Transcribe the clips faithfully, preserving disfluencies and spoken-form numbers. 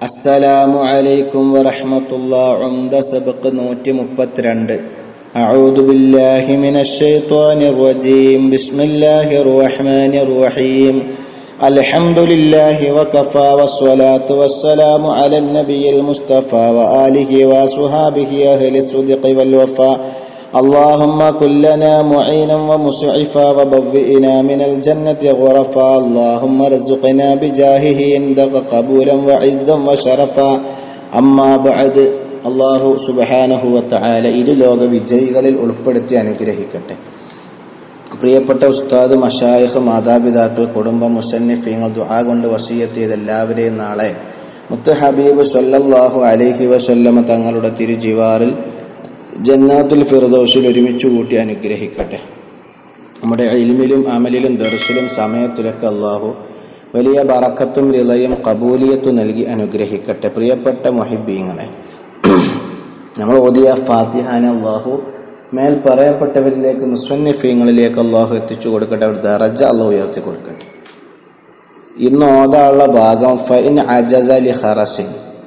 السلام عليكم ورحمة الله. عمدة سبق نوت مبترند. أعوذ بالله من الشيطان الرجيم. بسم الله الرحمن الرحيم. الحمد لله وكفى والصلاة والسلام على النبي المصطفى وآله وصحابه أهل الصدق والوفاء. اللهم كن لنا معينا ومسعفا وبوئنا من الجنة غرفا. اللهم ارزقنا بجاهه عندك قبولا وعزا وشرفا. أما بعد. അള്ളാഹു സുബ്ഹാനഹു വതആല ഇത് ലോക വിജയികളിൽ ഉൾപ്പെടുത്തി അനുഗ്രഹിക്കട്ടെ. പ്രിയപ്പെട്ട ഉസ്താദ്, മശായിഖ്, മാതാപിതാക്കൾ, കുടുംബം, മുസന്നിഫീങ്ങൾ, ദുആ കൊണ്ട് വസിയത്ത് ചെയ്ത എല്ലാവരെയും നാളെ മുത്ത് ഹബീബ് സല്ലല്ലാഹു അലൈഹി വസല്ലമ തങ്ങളുടെ തിരുജിവാറിൽ ജന്നാത്തുൽ ഫിർദൗസിൽ ഒരുമിച്ച് കൂട്ടി അനുഗ്രഹിക്കട്ടെ. നമ്മുടെ ഇൽമിലും അമലിലും ദർസിലും സമയത്തിലൊക്കെ അള്ളാഹു വലിയ ബറക്കത്തും റിളയും ഖബൂലിയത്തും നൽകി അനുഗ്രഹിക്കട്ടെ. പ്രിയപ്പെട്ട മുഹിബ്ബീങ്ങളെ, നമ്മൾ ഓതിയ ഫാത്തിഹാനെ അള്ളാഹു മേൽ പറയപ്പെട്ടവരിലേക്ക് മുസ്വന്നിഫീങ്ങളിലേക്ക് അള്ളാഹു എത്തിച്ചു കൊടുക്കട്ടെ. അവർ ദറജ അള്ളാഹു ഉയർത്തി കൊടുക്കട്ടെ. ഇന്ന് ഓതാനുള്ള ഭാഗം ഫൈൻ അജസ ലി ഖറസിൻ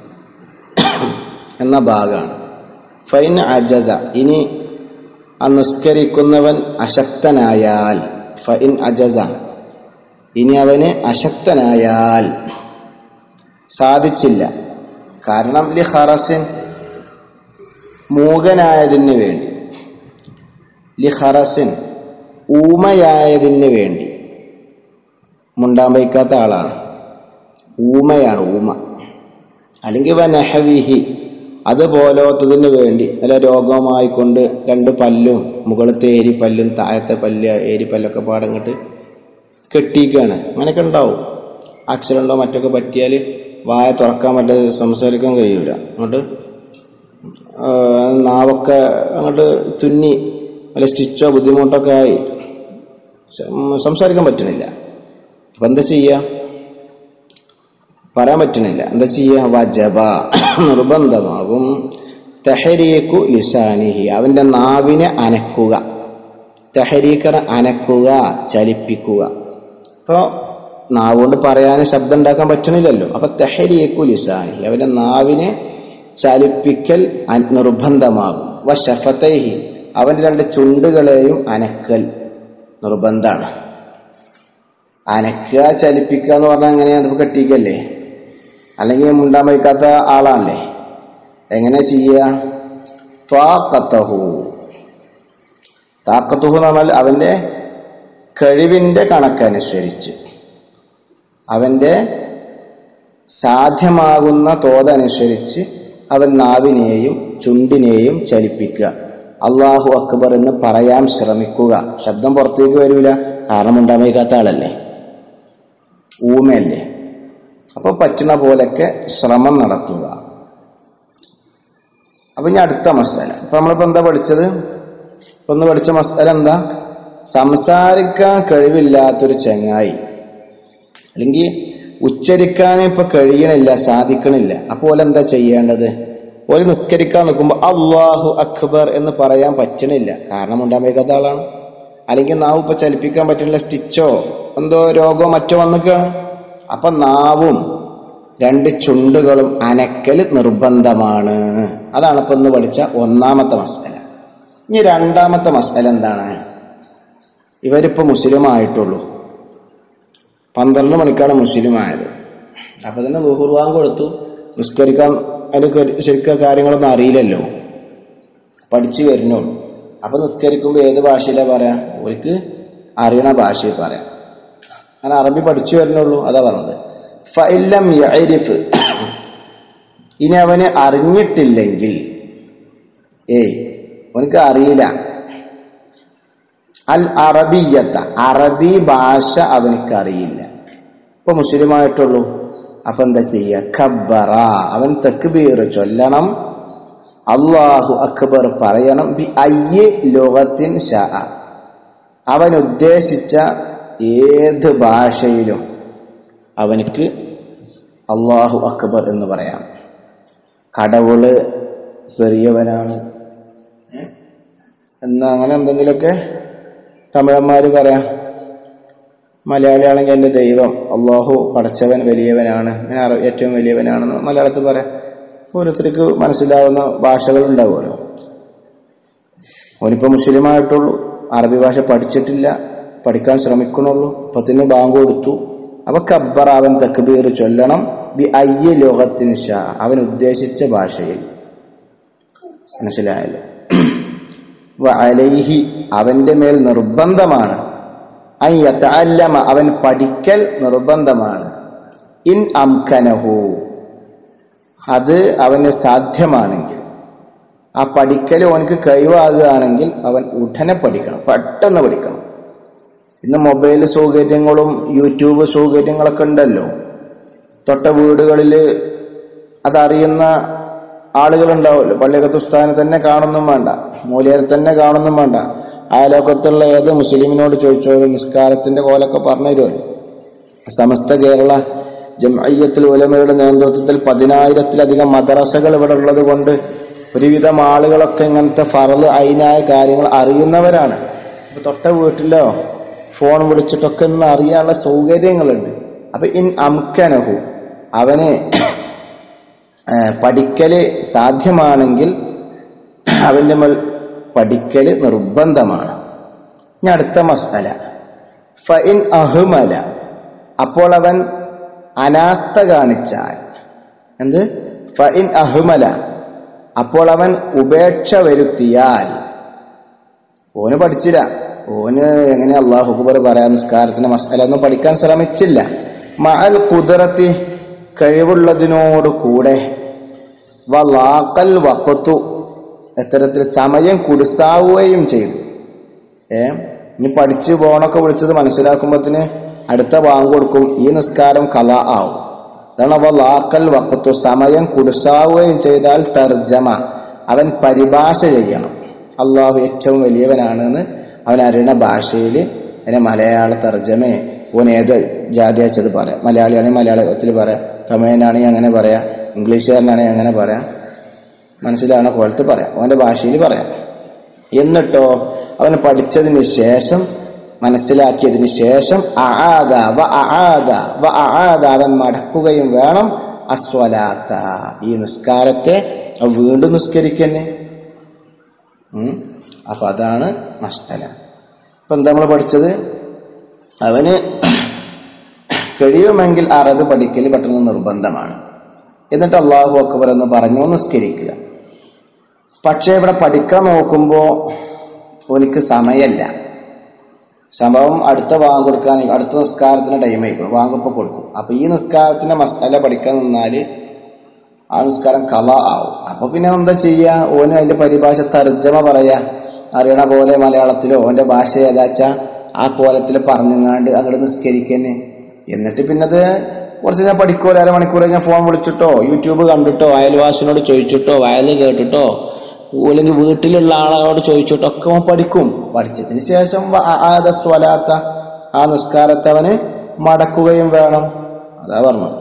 എന്ന ഭാഗമാണ്. ഫൈൻ അജസ, ഇനി ആ നിസ്കരിക്കുന്നവൻ അശക്തനായാൽ, ഫൈൻ അജസ, ഇനി അവന് അശക്തനായാൽ, സാധിച്ചില്ല. കാരണം ലി ഖറസിൻ, മൂകനായതിന് വേണ്ടി, ലി ഖറസിൻ, ഊമയായതിന് വേണ്ടി. മുണ്ടാൻ വയ്ക്കാത്ത ആളാണ്, ഊമയാണ്, ഊമ. അല്ലെങ്കിൽ വനഹവിഹി, അതുപോലത്തതിന് വേണ്ടി, നല്ല രോഗമായിക്കൊണ്ട് രണ്ട് പല്ലും, മുകളിലത്തെ ഏരിപ്പല്ലും താഴത്തെ പല്ല് ഏരിപ്പല്ലൊക്കെ പാടങ്ങിട്ട് കെട്ടിയിരിക്കുകയാണ്. അങ്ങനെയൊക്കെ ഉണ്ടാവും. ആക്സിഡന്റോ മറ്റൊക്കെ പറ്റിയാൽ വായ തുറക്കാൻ പറ്റാതെ സംസാരിക്കാൻ കഴിയൂല. അങ്ങോട്ട് നാവൊക്കെ അങ്ങോട്ട് തുന്നി അല്ല സ്റ്റിച്ചോ ബുദ്ധിമുട്ടൊക്കെ ആയി സംസാരിക്കാൻ പറ്റണില്ല. അപ്പം എന്താ ചെയ്യുക? പറയാൻ പറ്റണില്ല. എന്താ ചെയ്യുക? വജബ, നിർബന്ധമാകും. തഹരീഖു ലിസാനിഹി, അവന്റെ നാവിനെ അനക്കുക. തഹരീഖ് അനക്കുക, ചലിപ്പിക്കുക. അപ്പോൾ നാവ് കൊണ്ട് പറയാൻ ശബ്ദം ഉണ്ടാക്കാൻ പറ്റണില്ലല്ലോ. അപ്പൊ തഹരീഖു ലിസാനിഹി, അവന്റെ നാവിനെ ചലിപ്പിക്കൽ നിർബന്ധമാകും. വശഫതൈഹി, അവന്റെ രണ്ട് ചുണ്ടുകളെയും അനക്കൽ നിർബന്ധമാണ്. അനക്കുക, ചലിപ്പിക്കുക എന്ന് പറഞ്ഞാൽ എങ്ങനെയാ? അത് കെട്ടിക്കല്ലേ, അല്ലെങ്കിൽ മുണ്ടാൻ വയ്ക്കാത്ത ആളാണല്ലേ. എങ്ങനെ ചെയ്യുക? ത്വാഖതഹു, താഖത്തുഹു എന്ന് പറഞ്ഞാൽ അവന്റെ കഴിവിന്റെ കണക്കനുസരിച്ച്, അവന്റെ സാധ്യമാകുന്ന തോതനുസരിച്ച് അവൻ നാവിനെയും ചുണ്ടിനെയും ചലിപ്പിക്കുക. അല്ലാഹു അക്ബർ എന്ന് പറയാൻ ശ്രമിക്കുക. ശബ്ദം പുറത്തേക്ക് വരൂല, കാരണം ഉണ്ടാൻ വയ്ക്കാത്ത ആളല്ലേ, ഊമയല്ലേ. അപ്പൊ പറ്റുന്ന പോലൊക്കെ ശ്രമം നടത്തുക. അപ്പൊ ഇനി അടുത്ത മസാല. ഇപ്പൊ നമ്മളിപ്പോ എന്താ പഠിച്ചത്? ഒന്ന് പഠിച്ച മസാല എന്താ? സംസാരിക്കാൻ കഴിവില്ലാത്തൊരു ചങ്ങായി, അല്ലെങ്കിൽ ഉച്ചരിക്കാൻ ഇപ്പൊ കഴിയണില്ല, സാധിക്കണില്ല. അപ്പോൾ എന്താ ചെയ്യേണ്ടത്? ഒരു നിസ്കരിക്കാൻ നിൽക്കുമ്പോ അല്ലാഹു അക്ബർ എന്ന് പറയാൻ പറ്റണില്ല, കാരണം ഉണ്ടാൻ വയ്ക്കാത്ത ആളാണ്. അല്ലെങ്കിൽ നാവ് ഇപ്പൊ ചലിപ്പിക്കാൻ പറ്റുന്നില്ല, സ്റ്റിച്ചോ എന്തോ രോഗമോ മറ്റോ വന്നിക്കാണ്. അപ്പൊ നാവും രണ്ട് ചുണ്ടുകളും അനക്കൽ നിർബന്ധമാണ്. അതാണ് ഇപ്പൊ ഇന്ന് പഠിച്ച ഒന്നാമത്തെ മസ്അല. ഇനി രണ്ടാമത്തെ മസ്അല എന്താണ്? ഇവരിപ്പോ മുസ്ലിം ആയിട്ടുള്ളൂ, പന്ത്രണ്ട് മണിക്കാണ് മുസ്ലിം ആയത്. അപ്പൊ തന്നെ ളുഹുർ ബാങ്ക് കൊടുത്തു. നിസ്കരിക്കാൻ അതിന് ശരിക്കും കാര്യങ്ങളൊന്നും അറിയില്ലല്ലോ, പഠിച്ചു വരുന്നുള്ളൂ. അപ്പൊ നിസ്കരിക്കുമ്പോ ഏത് ഭാഷയിലാ പറയാ? അവർക്ക് അറിയണ ഭാഷയിൽ പറയാം. അങ്ങനെ അറബി പഠിച്ചു വരുന്നുള്ളൂ, അതാ പറഞ്ഞത്. ഫഇല്ലം യഅരിഫ്, ഇനി അവന് അറിഞ്ഞിട്ടില്ലെങ്കിൽ, ഏയ് അവനക്ക് അറിയില്ല, അൽ അറബിയത്ത, അറബി ഭാഷ അവനക്ക് അറിയില്ല, ഇപ്പൊ മുസ്ലിമായിട്ടുള്ളൂ. അപ്പൊ എന്താ ചെയ്യുക? കബ്ബറ, അവൻ തക്ബീർ ചൊല്ലണം, അല്ലാഹു അക്ബർ പറയണം. ബി അയ്യി ലുഗത്തിൻ ശാഅ, അവൻ ഉദ്ദേശിച്ച ഏത് ഭാഷയിലും അവനക്ക് അല്ലാഹു അക്ബർ എന്ന് പറയാം. കടവുള് പെരിയവനാണ് എന്നാ അങ്ങനെ എന്തെങ്കിലുമൊക്കെ തമിഴന്മാര് പറയാം. മലയാളിയാണെങ്കിൽ എൻ്റെ ദൈവം അള്ളാഹു പടച്ചവൻ വലിയവനാണ്, ഞാൻ ഏറ്റവും വലിയവനാണെന്ന് മലയാളത്തിൽ പറയാം. ഓരോരുത്തർക്ക് മനസ്സിലാവുന്ന ഭാഷകൾ ഉണ്ടാവുമല്ലോ. ഓനിപ്പോൾ മുസ്ലിമായിട്ടുള്ളൂ, അറബി ഭാഷ പഠിച്ചിട്ടില്ല, പഠിക്കാൻ ശ്രമിക്കണുള്ളൂ. അപ്പത്തിന് ബാങ്ക് കൊടുത്തു. അപ്പൊ കബ്ബർ അവൻ തക്ബീർ ചൊല്ലണം ബി അയ്യ ലോകത്തിൻ ഷാ, അവൻ ഉദ്ദേശിച്ച ഭാഷയിൽ. മനസ്സിലായല്ലോ. വഅലൈഹി അവന്റെ മേൽ നിർബന്ധമാണ്, അൻ യതഅല്ലമ അവൻ പഠിക്കൽ നിർബന്ധമാണ്, ഇൻ അംകനഹു അത് അവന് സാധ്യമാണെങ്കിൽ. ആ പഠിക്കൽ അവനക്ക് കഴിവാകുകയാണെങ്കിൽ അവൻ ഉടനെ പഠിക്കണം, പെട്ടെന്ന് പഠിക്കണം. ഇന്ന് മൊബൈൽ സൗകര്യങ്ങളും യൂട്യൂബ് സൗകര്യങ്ങളൊക്കെ ഉണ്ടല്ലോ. തൊട്ട വീടുകളിൽ അതറിയുന്ന ആളുകളുണ്ടാവുമല്ലോ. പള്ളിയകത്ത് ഉസ്താദിനെ തന്നെ കാണുന്നും വേണ്ട, മൂല്യരെ തന്നെ കാണുന്നും വേണ്ട, അയലോക്കത്തുള്ള ഏത് മുസ്ലിമിനോട് ചോദിച്ചോളും നിസ്കാരത്തിന്റെ കോലൊക്കെ പറഞ്ഞു തരുമല്ലോ. സമസ്ത കേരള ജംഇയ്യത്തുൽ ഉലമയുടെ നേതൃത്വത്തിൽ പതിനായിരത്തിലധികം മദ്രസകൾ ഇവിടെ ഉള്ളത് കൊണ്ട് ഒരുവിധം ആളുകളൊക്കെ ഇങ്ങനത്തെ ഫർള് ഐനായ കാര്യങ്ങൾ അറിയുന്നവരാണ്. അപ്പൊ തൊട്ട വീട്ടിലോ ഫോൺ വിളിച്ചിട്ടൊക്കെ ഇന്ന് അറിയാനുള്ള സൗകര്യങ്ങളുണ്ട്. അപ്പൊ ഇൻ അംകനഹു അവന് പഠിക്കല് സാധ്യമാണെങ്കിൽ അവന്റെ മേൽ പഠിക്കല് നിർബന്ധമാണ്. ഇനി അടുത്ത മസ്അല, ഫഇൻ അഹ്മല അപ്പോൾ അവൻ അനാസ്ഥ കാണിച്ചാൽ. എന്ത്? ഫഇൻ അഹ്മല അപ്പോൾ അവൻ ഉപേക്ഷ വരുത്തിയാൽ. ഓന് പഠിച്ചില്ല, ഓന് എങ്ങനെ അല്ലാഹു അക്ബർ പറയാൻ നിസ്കാരത്തിന്റെ മസ്അല ഒന്നും പഠിക്കാൻ ശ്രമിച്ചില്ല. മഅൽ ഖുദ്റത്തി കഴിവുള്ളതിനോട് കൂടെ, വലാഖൽ വഖതു എത്തരത്തിൽ സമയം കുടിസാവുകയും ചെയ്തു. ഏ ഇനി പഠിച്ചു പോണൊക്കെ വിളിച്ചത് മനസ്സിലാക്കുമ്പോത്തിന് അടുത്ത ബാങ്ക് കൊടുക്കും, ഈ നിസ്കാരം ഖളാ ആവും. അതാണ് വലാഖൽ വഖതു സമയം കുടിസാവുകയും ചെയ്താൽ തർജമ അവൻ പരിഭാഷ ചെയ്യണം. അള്ളാഹു ഏറ്റവും വലിയവനാണെന്ന് അവൻ അറിയുന്ന ഭാഷയിൽ അതിനെ മലയാള തർജമേ ഓൻ ഏത് ജാതിയാച്ചത് പറയാം. മലയാളിയാണെങ്കിൽ മലയാളത്തിൽ പറയാം, തമിഴനാണെങ്കിൽ അങ്ങനെ പറയാം, ഇംഗ്ലീഷുകാരനാണെങ്കിൽ അങ്ങനെ പറയാം, മനസ്സിലാവണ പോലത്തെ പറയാം, അവന്റെ ഭാഷയിൽ പറയാം. എന്നിട്ടോ അവന് പഠിച്ചതിന് ശേഷം മനസ്സിലാക്കിയതിന് ശേഷം അആദ വ അആദ വ അആദ അവൻ മടക്കുകയും വേണം അസ്വലാത്ത ഈ നിസ്കാരത്തെ വീണ്ടും നിസ്കരിക്കന്നെ. ഉം അപ്പൊ അതാണ് മസ്അല. ഇപ്പൊ എന്താ നമ്മൾ പഠിച്ചത്? അവന് കഴിയുമെങ്കിൽ അറബ് പഠിക്കൽ പെട്ടെന്ന് നിർബന്ധമാണ്. എന്നിട്ട് അല്ലാഹു അക്ബർ എന്ന് പറഞ്ഞു നിസ്കരിക്കുക. പക്ഷെ ഇവിടെ പഠിക്കാൻ നോക്കുമ്പോ എനിക്ക് സമയമല്ല. സംഭവം അടുത്ത വാങ്ങ് കൊടുക്കാൻ അടുത്ത നിസ്കാരത്തിന് ടൈം ആയിക്കും, വാങ്ങിപ്പോ കൊടുക്കും. അപ്പൊ ഈ നിസ്കാരത്തിന്റെ മസ്അല പഠിക്കാൻ നിന്നാല് ആ നിസ്കാരം ഖളാ ആവും. അപ്പൊ പിന്നെ എന്താ ചെയ്യാ? ഓന് അതിന്റെ പരിഭാഷ തർജമ പറയാ, അറിയണ പോലെ മലയാളത്തിലോ ഓന്റെ ഭാഷ ഏതാച്ചാ ആ കോലത്തിൽ പറഞ്ഞങ്ങാണ്ട് അങ്ങോട്ട് നിസ്കരിക്കന്നെ. എന്നിട്ട് പിന്നത് കുറച്ച് ഞാൻ പഠിക്കൂല, അരമണിക്കൂർ ഞാൻ ഫോൺ വിളിച്ചിട്ടോ യൂട്യൂബ് കണ്ടിട്ടോ അയൽവാസിനോട് ചോദിച്ചിട്ടോ വയല് കേട്ടിട്ടോ അല്ലെങ്കിൽ വീട്ടിലുള്ള ആളോട് ചോദിച്ചിട്ടോ ഒക്കെ അവൻ പഠിക്കും. പഠിച്ചതിന് ശേഷം സ്വലാത്ത ആ നിസ്കാരത്തെ അവന് മടക്കുകയും വേണം. അതാ പറഞ്ഞത്.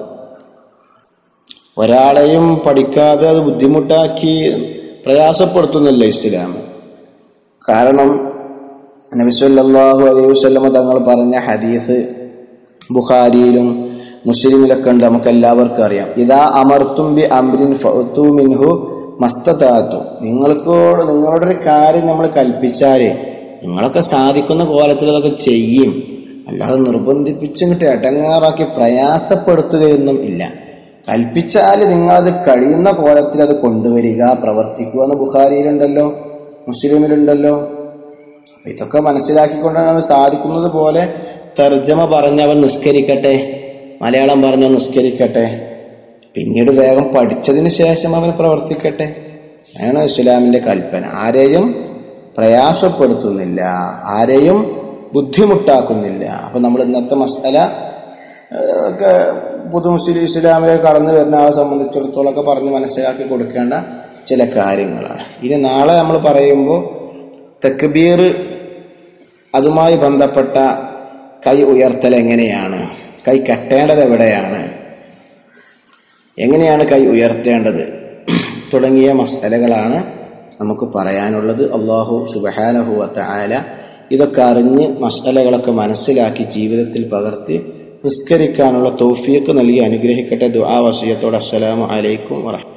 ഒരാളെയും പഠിക്കാതെ അത് ബുദ്ധിമുട്ടാക്കി പ്രയാസപ്പെടുത്തുന്നില്ല ഇസ്ലാം. കാരണം നബി സല്ലല്ലാഹു അലൈഹി വസല്ലം തങ്ങൾ പറഞ്ഞ ഹദീസ് ബുഖാരിയിലും മുസ്ലിമിലൊക്കെ ഉണ്ട്, നമുക്ക് എല്ലാവർക്കും അറിയാം. ഇദാ അമർതും ബി അംരിൻ ഫഅതു മിൻഹു മസ്തതാഅതു. നിങ്ങൾക്കോട് നിങ്ങളോടൊരു കാര്യം നമ്മൾ കൽപ്പിച്ചാല് നിങ്ങളൊക്കെ സാധിക്കുന്ന കോലത്തിൽ അതൊക്കെ ചെയ്യും, അല്ലാതെ നിർബന്ധിപ്പിച്ചിട്ട് എടങ്ങാറാക്കി പ്രയാസപ്പെടുത്തുകയൊന്നും ഇല്ല. കൽപ്പിച്ചാൽ നിങ്ങളത് കഴിയുന്ന കോലത്തിൽ അത് കൊണ്ടുവരിക, പ്രവർത്തിക്കുക എന്ന് ബുഖാരിയിലുണ്ടല്ലോ, മുസ്ലിമിലുണ്ടല്ലോ. ഇതൊക്കെ മനസ്സിലാക്കിക്കൊണ്ടാണ് സാധിക്കുന്നത് പോലെ തർജമ പറഞ്ഞവൻ നിസ്കരിക്കട്ടെ, മലയാളം പറഞ്ഞ നിസ്കരിക്കട്ടെ, പിന്നീട് വേഗം പഠിച്ചതിന് ശേഷം അവൻ പ്രവർത്തിക്കട്ടെ. അതാണ് ഇസ്ലാമിന്റെ കൽപ്പന. ആരെയും പ്രയാസപ്പെടുത്തുന്നില്ല, ആരെയും ബുദ്ധിമുട്ടാക്കുന്നില്ല. അപ്പൊ നമ്മൾ ഇന്നത്തെ മസ്അല ഒക്കെ പുതു മുസ്ലിം ഇസ്ലാമിലേക്ക് കടന്നു വരുന്ന ആളെ സംബന്ധിച്ചിടത്തോളം ഒക്കെ പറഞ്ഞ് മനസ്സിലാക്കി കൊടുക്കേണ്ട ചില കാര്യങ്ങളാണ്. ഇനി നാളെ നമ്മൾ പറയുമ്പോൾ തക്ബീർ അതുമായി ബന്ധപ്പെട്ട കൈ ഉയർത്തൽ എങ്ങനെയാണ്, കൈ കെട്ടേണ്ടത് എവിടെയാണ്, എങ്ങനെയാണ് കൈ ഉയർത്തേണ്ടത് തുടങ്ങിയ മസ്അലകളാണ് നമുക്ക് പറയാനുള്ളത്. അല്ലാഹു സുബ്ഹാനഹു വ തആല ഇതൊക്കെ അറിഞ്ഞ് മസ്അലകളൊക്കെ മനസ്സിലാക്കി ജീവിതത്തിൽ പകർത്തി നിസ്കരിക്കാനുള്ള തൗഫീഖ് നൽകി അനുഗ്രഹിക്കട്ടെ. ദുആ വസിയത്തോടെ അസ്സലാമു അലൈക്കും വറഹ്മത്തുള്ളാഹി.